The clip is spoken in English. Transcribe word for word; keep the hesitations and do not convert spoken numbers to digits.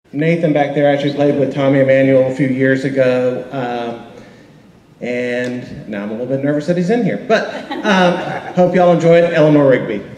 Nathan back there actually played with Tommy Emmanuel a few years ago, um, and now I'm a little bit nervous that he's in here. But um, hope y'all enjoy it. Eleanor Rigby.